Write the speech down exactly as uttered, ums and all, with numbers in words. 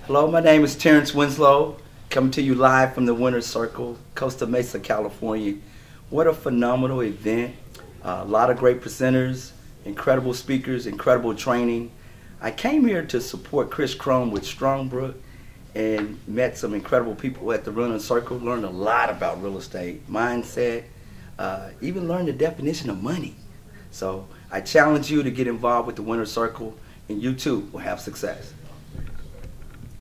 Hello, my name is Terrence Winslow, coming to you live from the Winner's Circle, Costa Mesa, California. What a phenomenal event. Uh, a lot of great presenters, incredible speakers, incredible training. I came here to support Chris Chrome with Strongbrook and met some incredible people at the Winner's Circle, learned a lot about real estate, mindset, uh, even learned the definition of money. So I challenge you to get involved with the Winner's Circle, and you too will have success.